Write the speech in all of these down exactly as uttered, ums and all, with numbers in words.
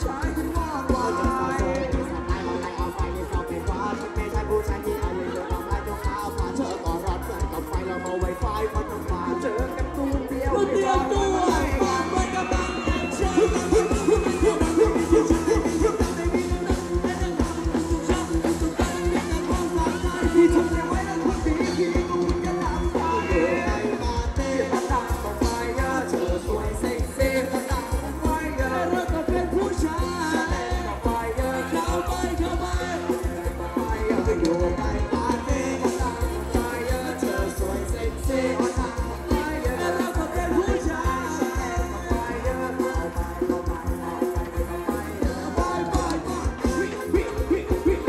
ชายที่มากกว่าจะสาวโสดมีสไตล์เอาไหนเอาไฟในเสาเป็นว่าฉันไม่ใช่ผู้ชายที่อายุเยอะทำร้ายตัวเขาพาเธอก่อร้อนเกินกับไฟเรามาไวไฟมันต้องมาเจอกันตัวเดียวเตรียมตัวฝากไว้กับบังแอนเชที่ทำไว้แล้วคนดีที่กูจะทำตามเองไอ้มาเต้มาตามต่อไปเธอสวยเซ็กซี่มาตามต่อไปเริ่มก็เป็นผู้ชายต่อไปเข้าไปเข้าไปต่อไปอยู่ในปาร์ตี้มาตามต่อไปเธอสวยเซ็กซี่มาตามต่อไปเริ่มก็เป็นผู้ชายต่อไปเข้าไปเข้าไปเข้าไปไปไปไป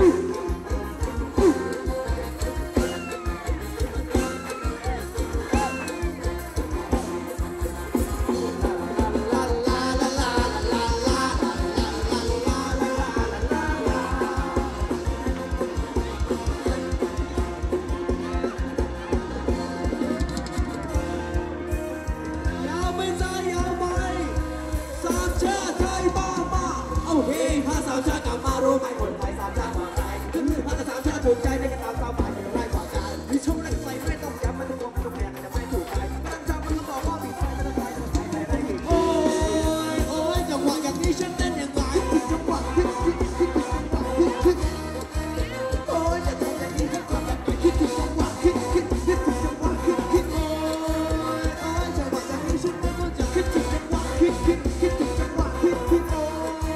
รู้ไหมคนไทยสามชาติมาไกลถึงพัฒนาสามชาติถูกใจในกระตามสาวฝ่ายอยู่ไร้กว่ากันมีช่วงแรกใส่ไม่ต้องย้ำมันต้องบอกต้องแพ้จะไม่ถูกใจตั้งจำมันต้องบอกว่าผิดใจไม่ต้องใจต้องใจไม่ได้กี่โอ้ยโอ้ยจังหวะอย่างนี้ฉันเต้นยังไงจังหวะคิดคิดคิดจังหวะคิดคิดโอ้ยจะทำอย่างนี้ฉันก็แบบคิดคิดจังหวะคิดคิดคิดจังหวะคิดคิดโอ้ยโอ้ยจังหวะอย่างนี้ฉันก็จะคิดคิดจังหวะคิดคิดคิดจังหวะคิดคิดโอ้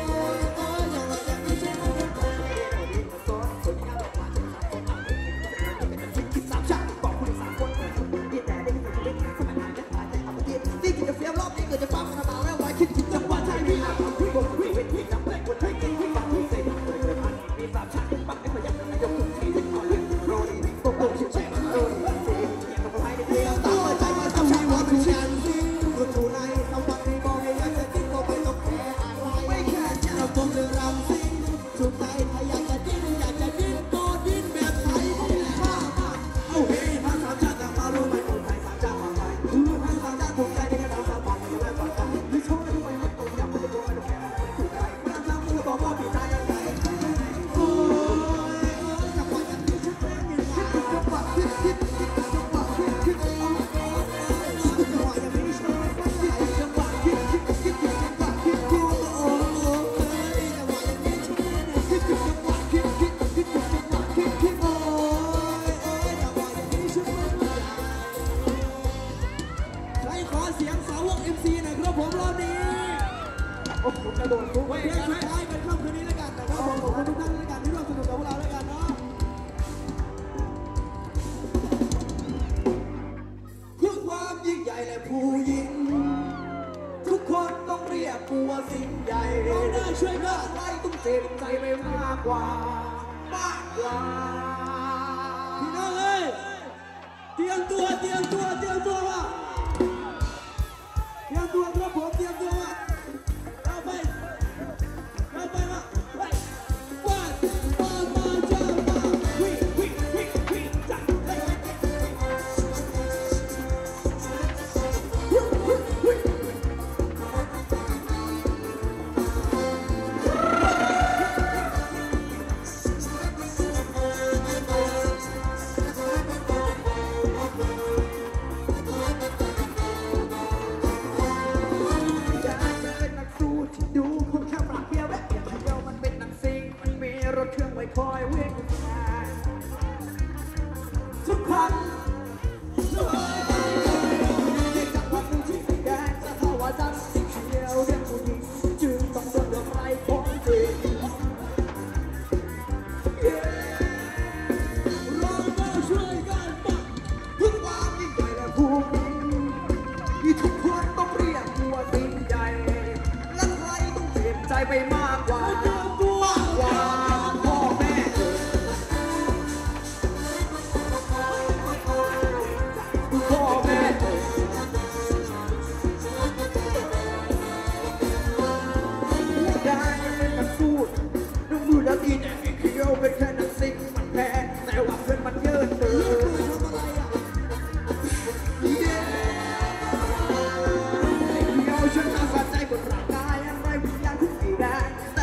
กระโดดทุกเวทีสุดท้ายเป็นค่ำคืนนี้แล้วกันนะครับขอบคุณทุกท่านแล้วกันที่ร่วมสนุกกับพวกเราแล้วกันเนาะเพื่อความยิ่งใหญ่และผู้หญิงทุกคนต้องเรียกกูว่าสิ่งใหญ่เราได้ช่วยกันไล่ต้องเจ็บใจไปมากกว่ามากกว่าพี่น้องเอ้ยเตรียมตัวเตรียมตัวเตรียมตัวว่าเตรียมตัวครับผมเตรียมตัวว่าคอยเวกทุกครั้งเด็กจากวันหนึ่งที่แดงจะเข้าว่าจังสิ่งเดียวเรื่องผู้หญิงจึงต้องโดนเรื่องไรของจริงเราก็ช่วยกันปักเพื่อความยิ่งใหญ่และภูมิที่ทุกคนต้องเรียกว่าสิ่งใหญ่และใครต้องเจ็บใจไปมากกว่ามากกว่าเป็นแค่นักสิ่งมันแพ้แต่ว่าเพื่อนมันเยินเดินทำอะไรอ่ะเย้ไอ้เดียวฉันน่าสะใจบนร่างกายอะไรวิญญาณทุกทีแดง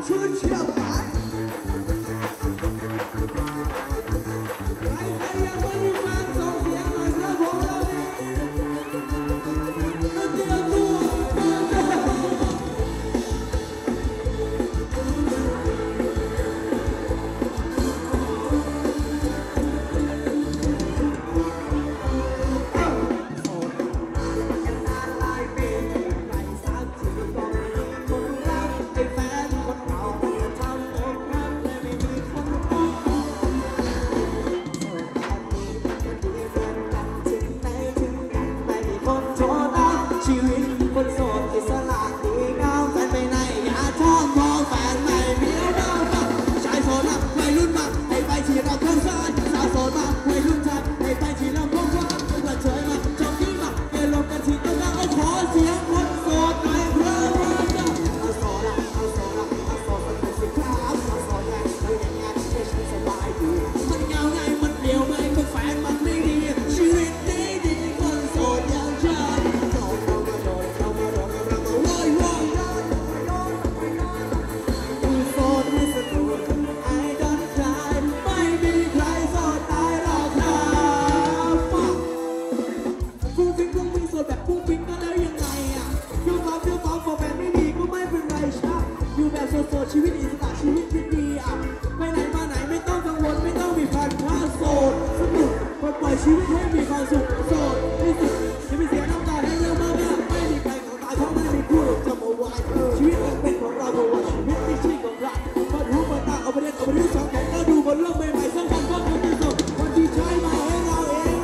ชุดเชี่ยวชาญใครใครยังไม่มีแฟนส่งเสียงหน่อยครับผมเราเนี่ยเตรียมตัวชีวิตคนโสดอิสระดีงามแฟนไปไหนอย่าชอบมองแฟนไม่มีแล้วบ้างชายโสดมาวัยรุ่นมาให้ไปที่เราเพิ่มสายสาวโสดมาวัยรุ่นชายให้ไปที่เราเพิ่มความเพื่อเฉยมาจบที่มาเอลงกันที่ตะวันเอาขอเสียงคนโสดหน่อยเพื่อว่าจะเอาโสดละเอาโสดละเอาโสดสักหน่อยสิครับเอาโสดไงเอาอย่างงั้นเชื่อฉันสบายดีมันเงาไงมันเปลี่ยวไงก็แฟนมันไม่ดีชีวิตดีดีคนโสดอย่างฉันโสดชีวิตอิสระชีวิตที่ดีอ่ะไปไหนมาไหนไม่ต้องกังวลไม่ต้องมีแฟนเพราะโสดสนุกปลดปล่อยชีวิตให้มีความสุขโสดที่สุดจะไม่เสียน้ำตาให้เยอะมากไม่มีใครของตายเพราะไม่มีคู่จะมาวัยชีวิตมันเป็นของเราเพราะว่าชีวิตไม่ใช่ของเราพอรู้มาตาเอาไปเล่นเอาไปเล่นสองแข่งก็ดูบนโลกใหม่ๆสร้างความก็คนที่สุดคนที่ใช้มาให้เราเอง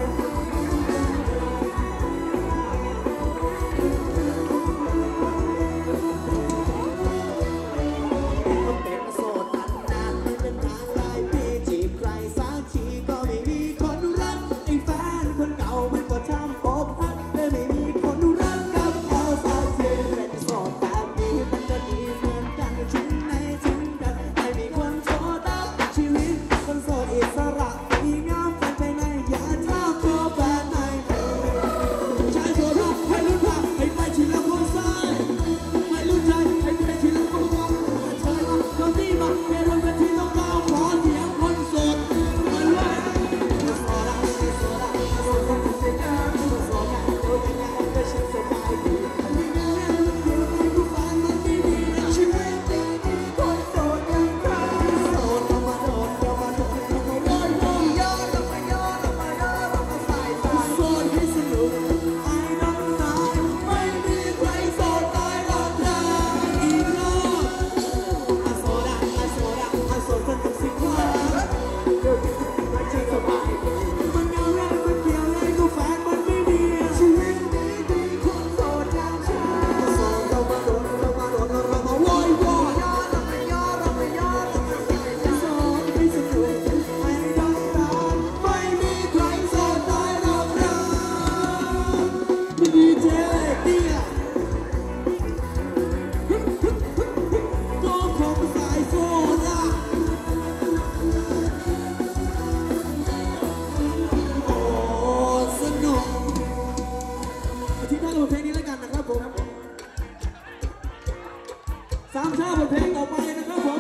สามชาติบทเพลงต่อไปนะครับผม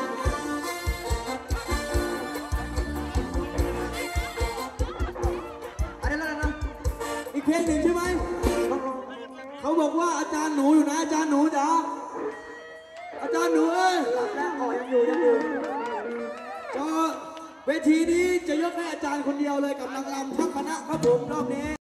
อันนี้แล้วนะอีกเพลงหนึ่งใช่ไหมเขาบอกว่าอาจารย์หนูอยู่นะอาจารย์หนูจ๋าอาจารย์หนูเอ้ยหลับแล้วอ๋อยังอยู่ยังอยู่ก็เวทีนี้จะยกให้อาจารย์คนเดียวเลยกับนางรำทั้งคณะครับผมรอบนี้